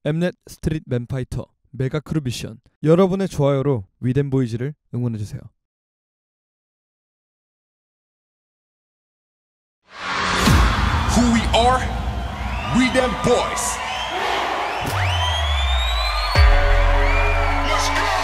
엠넷 스트릿 맨파이터 메가크루 미션. 여러분의 좋아요로 위덴보이즈를 응원해주세요. Who we are? We them boys. Let's go.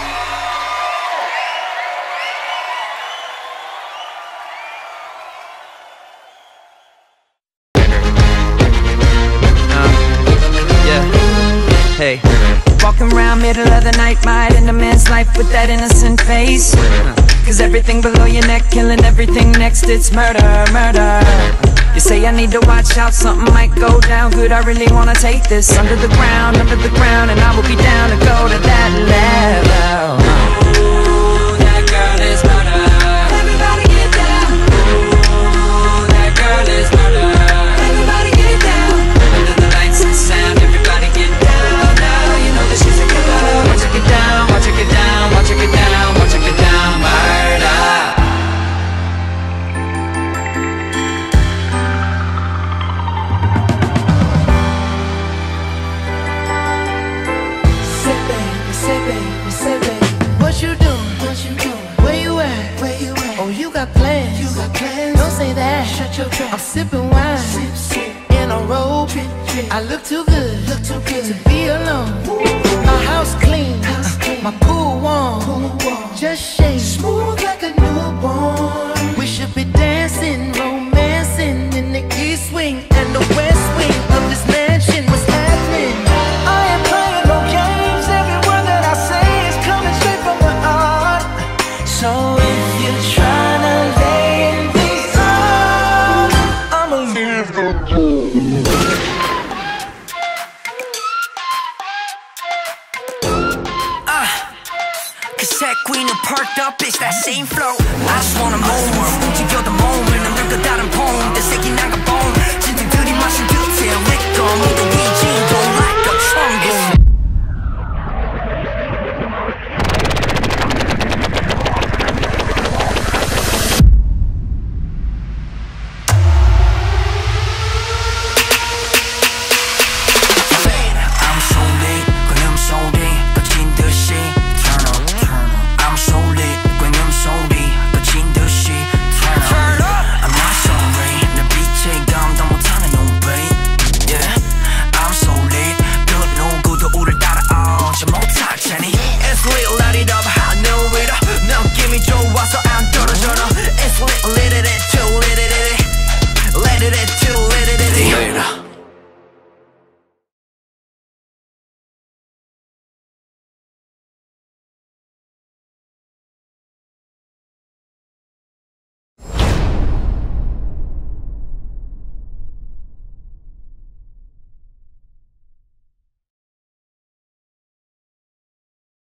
Yeah. Hey. Walking around middle of the night, might end a man's life with that innocent face. Cause everything below your neck, killing everything next, it's murder, murder. You say I need to watch out, something might go down. Good, I really wanna take this under the ground, and I will be down to go to that level. Ooh, that girl is murder. Everybody get down. Ooh, that girl is murder. Everybody get down. Under the lights and sound, everybody get down now. You know that she's a killer. Watch her get down, watch her get down, watch her get down, watch her get down, murder. What you doing? Where you at? Oh, you got plans. Don't say that. Shut your trap. I'm sipping wine. In a robe. I look too good to be alone. My house clean. My pool warm. Just shake. Smooth like a newborn. We should be dancing, romancing in the east wing and the west wing of this mansion. What's happening? I am playing no games. Every word that I say is coming straight from the heart. So if you're trying to lay in these arms, I'ma leave the door. Cassette queen and perked up, it's that same flow. I just wanna moan, 지겨도 moment, 난 늙어 다른 폼. 내 새끼 나가